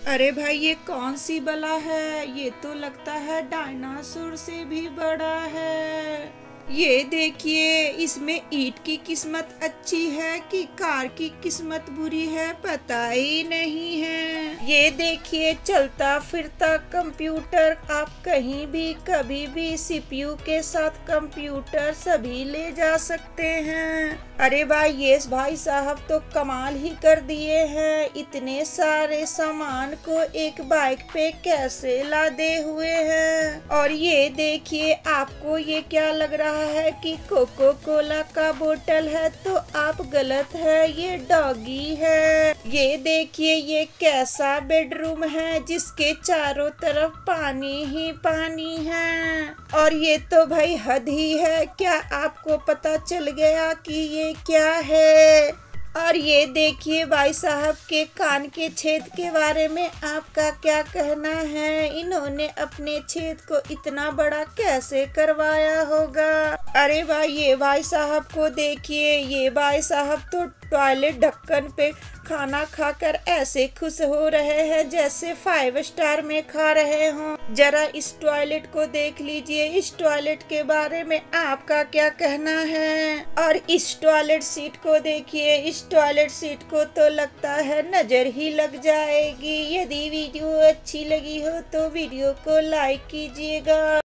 अरे भाई ये कौन सी बला है। ये तो लगता है डायनासोर से भी बड़ा है। ये देखिए इसमें ईंट की किस्मत अच्छी है कि कार की किस्मत बुरी है पता ही नहीं है। ये देखिए चलता फिरता कंप्यूटर, आप कहीं भी कभी भी सीपीयू के साथ कंप्यूटर सभी ले जा सकते हैं। अरे भाई ये भाई साहब तो कमाल ही कर दिए हैं, इतने सारे सामान को एक बाइक पे कैसे लादे हुए हैं। और ये देखिए आपको ये क्या लग रहा है कि कोको कोला का बोतल है, तो आप गलत है, ये डॉगी है। ये देखिए ये कैसा बेडरूम है जिसके चारों तरफ पानी ही पानी है। और ये तो भाई हद ही है, क्या आपको पता चल गया कि ये क्या है। और ये देखिए भाई साहब के कान के छेद के बारे में आपका क्या कहना है। इन्होंने अपने छेद को इतना बड़ा कैसे करवाया होगा। अरे भाई ये भाई साहब को देखिए, ये भाई साहब तो टॉयलेट ढक्कन पे खाना खाकर ऐसे खुश हो रहे हैं जैसे 5 स्टार में खा रहे हों। जरा इस टॉयलेट को देख लीजिए, इस टॉयलेट के बारे में आपका क्या कहना है। और इस टॉयलेट सीट को देखिए, इस टॉयलेट सीट को तो लगता है नजर ही लग जाएगी। यदि वीडियो अच्छी लगी हो तो वीडियो को लाइक कीजिएगा।